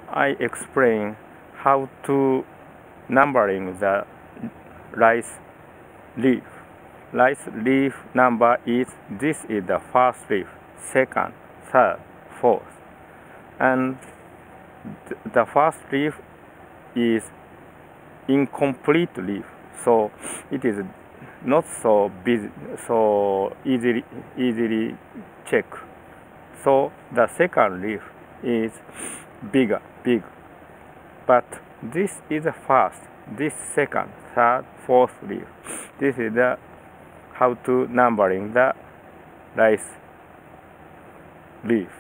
I explain how to numbering the rice leaf. Rice leaf number is, this is the first leaf, second, third, fourth. And the first leaf is incomplete leaf, so it is not so easily check. So the second leaf is big, but this is the first, this second, third, fourth leaf. This is the how to numbering the rice leaf.